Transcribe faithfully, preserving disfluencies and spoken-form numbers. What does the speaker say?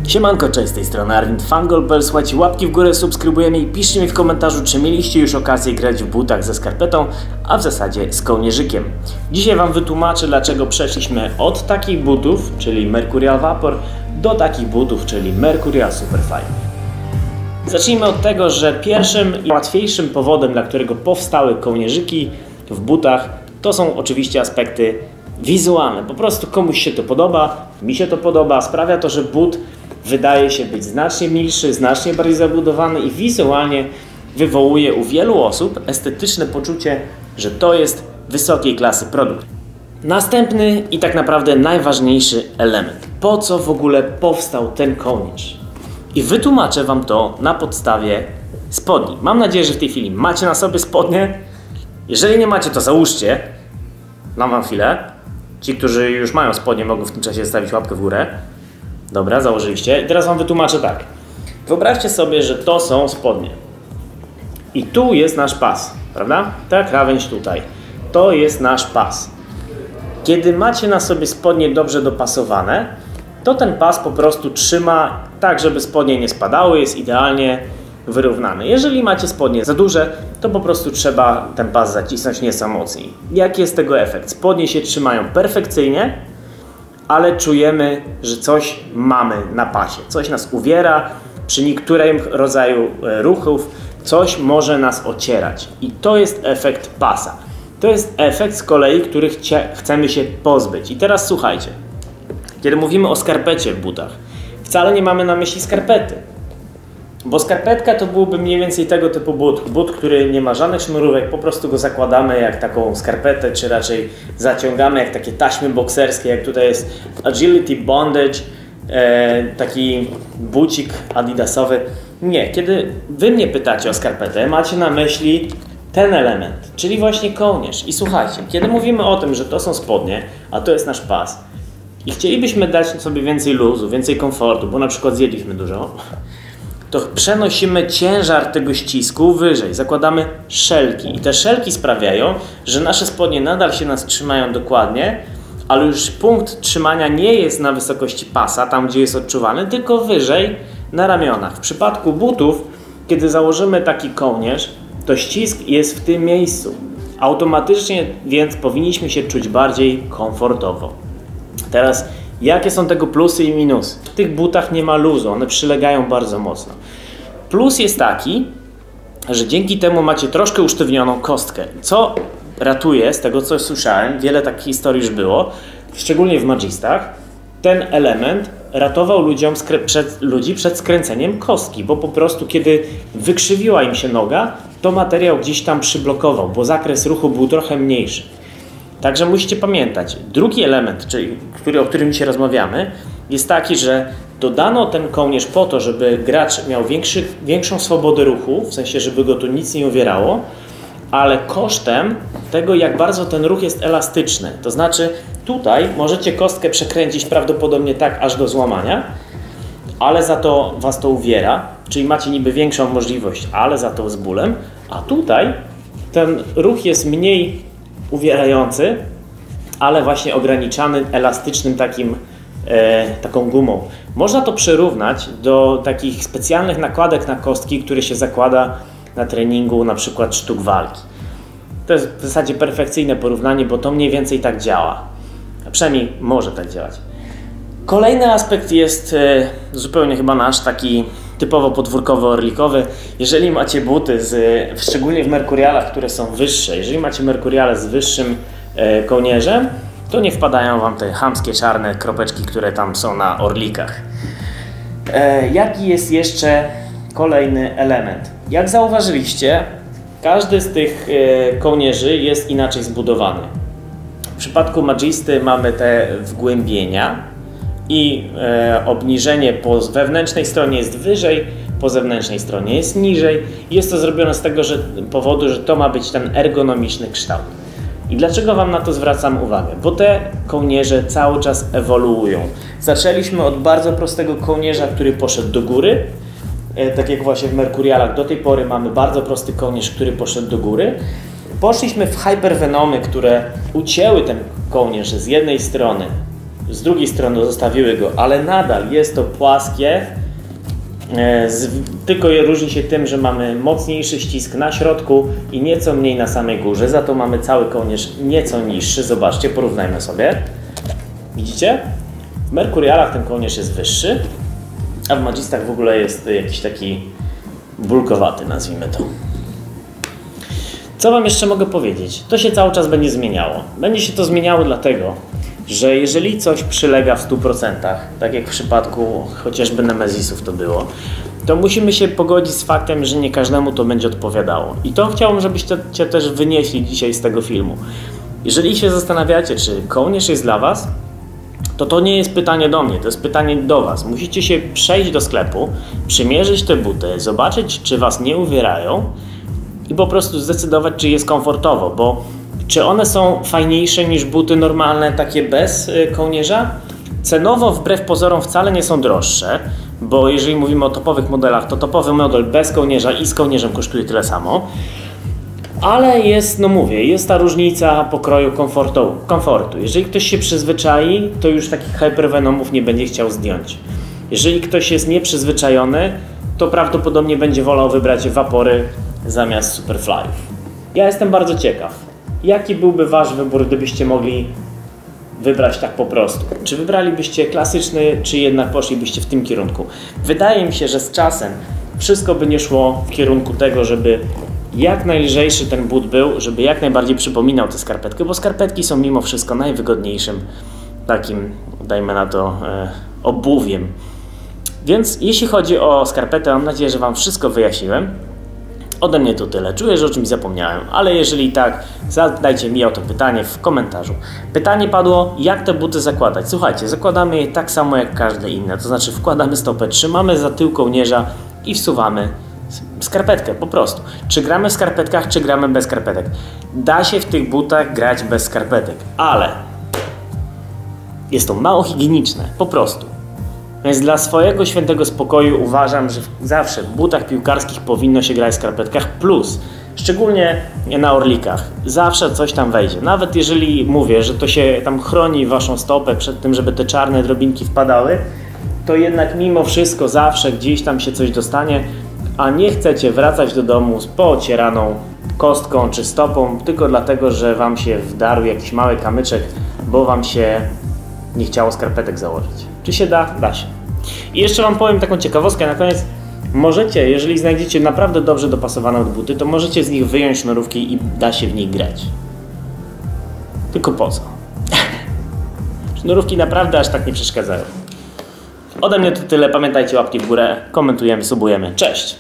Siemanko, cześć, z tej strony Arvind Fangolbel. Słuchajcie, łapki w górę, subskrybujemy i piszcie mi w komentarzu, czy mieliście już okazję grać w butach ze skarpetą, a w zasadzie z kołnierzykiem. Dzisiaj Wam wytłumaczę, dlaczego przeszliśmy od takich butów, czyli Mercurial Vapor, do takich butów, czyli Mercurial Superfine. Zacznijmy od tego, że pierwszym i łatwiejszym powodem, dla którego powstały kołnierzyki w butach, to są oczywiście aspekty wizualne. Po prostu komuś się to podoba, mi się to podoba, sprawia to, że but wydaje się być znacznie milszy, znacznie bardziej zabudowany i wizualnie wywołuje u wielu osób estetyczne poczucie, że to jest wysokiej klasy produkt. Następny i tak naprawdę najważniejszy element. Po co w ogóle powstał ten kołnierz? I wytłumaczę Wam to na podstawie spodni. Mam nadzieję, że w tej chwili macie na sobie spodnie. Jeżeli nie macie, to załóżcie. Dam Wam chwilę. Ci, którzy już mają spodnie, mogą w tym czasie zostawić łapkę w górę. Dobra, założyliście. I teraz Wam wytłumaczę tak. Wyobraźcie sobie, że to są spodnie. I tu jest nasz pas, prawda? Ta krawędź tutaj. To jest nasz pas. Kiedy macie na sobie spodnie dobrze dopasowane, to ten pas po prostu trzyma tak, żeby spodnie nie spadały, jest idealnie wyrównany. Jeżeli macie spodnie za duże, to po prostu trzeba ten pas zacisnąć nieco mocniej. Jaki jest tego efekt? Spodnie się trzymają perfekcyjnie, ale czujemy, że coś mamy na pasie. Coś nas uwiera, przy niektórym rodzaju ruchów coś może nas ocierać. I to jest efekt pasa. To jest efekt z kolei, który chcemy się pozbyć. I teraz słuchajcie. Kiedy mówimy o skarpecie w butach, wcale nie mamy na myśli skarpety. Bo skarpetka to byłby mniej więcej tego typu but. But, który nie ma żadnych sznurówek, po prostu go zakładamy jak taką skarpetę, czy raczej zaciągamy jak takie taśmy bokserskie, jak tutaj jest Agility Bondage, e, taki bucik adidasowy. Nie, kiedy Wy mnie pytacie o skarpetę, macie na myśli ten element, czyli właśnie kołnierz. I słuchajcie, kiedy mówimy o tym, że to są spodnie, a to jest nasz pas i chcielibyśmy dać sobie więcej luzu, więcej komfortu, bo na przykład zjedliśmy dużo, to przenosimy ciężar tego ścisku wyżej, zakładamy szelki i te szelki sprawiają, że nasze spodnie nadal się nas trzymają dokładnie, ale już punkt trzymania nie jest na wysokości pasa, tam gdzie jest odczuwany, tylko wyżej na ramionach. W przypadku butów, kiedy założymy taki kołnierz, to ścisk jest w tym miejscu. Automatycznie więc powinniśmy się czuć bardziej komfortowo. Teraz jakie są tego plusy i minusy? W tych butach nie ma luzu, one przylegają bardzo mocno. Plus jest taki, że dzięki temu macie troszkę usztywnioną kostkę, co ratuje, z tego co słyszałem, wiele takich historii już było, szczególnie w magistach, ten element ratował ludziom przed, ludzi przed skręceniem kostki, bo po prostu kiedy wykrzywiła im się noga, to materiał gdzieś tam przyblokował, bo zakres ruchu był trochę mniejszy. Także musicie pamiętać, drugi element, czyli który, o którym dzisiaj rozmawiamy, jest taki, że dodano ten kołnierz po to, żeby gracz miał większy, większą swobodę ruchu, w sensie, żeby go tu nic nie uwierało, ale kosztem tego, jak bardzo ten ruch jest elastyczny. To znaczy, tutaj możecie kostkę przekręcić prawdopodobnie tak aż do złamania, ale za to Was to uwiera, czyli macie niby większą możliwość, ale za to z bólem, a tutaj ten ruch jest mniej uwierający, ale właśnie ograniczany elastycznym takim, e, taką gumą. Można to przyrównać do takich specjalnych nakładek na kostki, które się zakłada na treningu na przykład sztuk walki. To jest w zasadzie perfekcyjne porównanie, bo to mniej więcej tak działa. A przynajmniej może tak działać. Kolejny aspekt jest e, zupełnie chyba nasz, taki typowo podwórkowo-orlikowy. Jeżeli macie buty, z, szczególnie w Mercurialach, które są wyższe, jeżeli macie Mercuriale z wyższym e, kołnierzem, to nie wpadają Wam te chamskie czarne kropeczki, które tam są na orlikach. E, jaki jest jeszcze kolejny element? Jak zauważyliście, każdy z tych e, kołnierzy jest inaczej zbudowany. W przypadku magisty mamy te wgłębienia i e, obniżenie po wewnętrznej stronie jest wyżej, po zewnętrznej stronie jest niżej. Jest to zrobione z tego że, powodu, że to ma być ten ergonomiczny kształt. I dlaczego Wam na to zwracam uwagę? Bo te kołnierze cały czas ewoluują. Zaczęliśmy od bardzo prostego kołnierza, który poszedł do góry. E, tak jak właśnie w Mercurialach do tej pory mamy bardzo prosty kołnierz, który poszedł do góry. Poszliśmy w hypervenomy, które ucięły ten kołnierz z jednej strony z drugiej strony zostawiły go, ale nadal jest to płaskie, z, tylko różni się tym, że mamy mocniejszy ścisk na środku i nieco mniej na samej górze, za to mamy cały kołnierz nieco niższy. Zobaczcie, porównajmy sobie. Widzicie? W Mercurialach ten kołnierz jest wyższy, a w Magistach w ogóle jest jakiś taki bulkowaty, nazwijmy to. Co Wam jeszcze mogę powiedzieć? To się cały czas będzie zmieniało. Będzie się to zmieniało dlatego, że jeżeli coś przylega w stu procentach, tak jak w przypadku chociażby Nemezisów to było, to musimy się pogodzić z faktem, że nie każdemu to będzie odpowiadało. I to chciałbym, żebyście też wynieśli dzisiaj z tego filmu. Jeżeli się zastanawiacie, czy kołnierz jest dla Was, to to nie jest pytanie do mnie, to jest pytanie do Was. Musicie się przejść do sklepu, przymierzyć te buty, zobaczyć, czy Was nie uwierają i po prostu zdecydować, czy jest komfortowo, bo czy one są fajniejsze niż buty normalne, takie bez kołnierza? Cenowo wbrew pozorom wcale nie są droższe, bo jeżeli mówimy o topowych modelach, to topowy model bez kołnierza i z kołnierzem kosztuje tyle samo. Ale jest, no mówię, jest ta różnica pokroju komfortu. komfortu. Jeżeli ktoś się przyzwyczai, to już takich Hypervenomów nie będzie chciał zdjąć. Jeżeli ktoś jest nieprzyzwyczajony, to prawdopodobnie będzie wolał wybrać Vapory zamiast Superflyów. Ja jestem bardzo ciekaw, jaki byłby Wasz wybór, gdybyście mogli wybrać tak po prostu? Czy wybralibyście klasyczny, czy jednak poszlibyście w tym kierunku? Wydaje mi się, że z czasem wszystko by nie szło w kierunku tego, żeby jak najlżejszy ten but był, żeby jak najbardziej przypominał tę skarpetkę, bo skarpetki są mimo wszystko najwygodniejszym takim, dajmy na to, e, obuwiem. Więc jeśli chodzi o skarpetę, mam nadzieję, że Wam wszystko wyjaśniłem. Ode mnie to tyle. Czuję, że o czymś zapomniałem, ale jeżeli tak, zadajcie mi o to pytanie w komentarzu. Pytanie padło, jak te buty zakładać? Słuchajcie, zakładamy je tak samo jak każde inne, to znaczy wkładamy stopę, trzymamy za tył kołnierza i wsuwamy skarpetkę, po prostu. Czy gramy w skarpetkach, czy gramy bez skarpetek? Da się w tych butach grać bez skarpetek, ale jest to mało higieniczne, po prostu. Więc dla swojego świętego spokoju uważam, że zawsze w butach piłkarskich powinno się grać w skarpetkach, plus szczególnie na orlikach. Zawsze coś tam wejdzie. Nawet jeżeli mówię, że to się tam chroni Waszą stopę przed tym, żeby te czarne drobinki wpadały, to jednak mimo wszystko zawsze gdzieś tam się coś dostanie, a nie chcecie wracać do domu z poocieraną kostką czy stopą tylko dlatego, że Wam się wdarł jakiś mały kamyczek, bo Wam się nie chciało skarpetek założyć. Czy się da? Da się. I jeszcze Wam powiem taką ciekawostkę na koniec. Możecie, jeżeli znajdziecie naprawdę dobrze dopasowane buty, to możecie z nich wyjąć sznurówki i da się w nich grać. Tylko po co? Sznurówki naprawdę aż tak nie przeszkadzają. Ode mnie to tyle. Pamiętajcie, łapki w górę, komentujemy, subujemy. Cześć!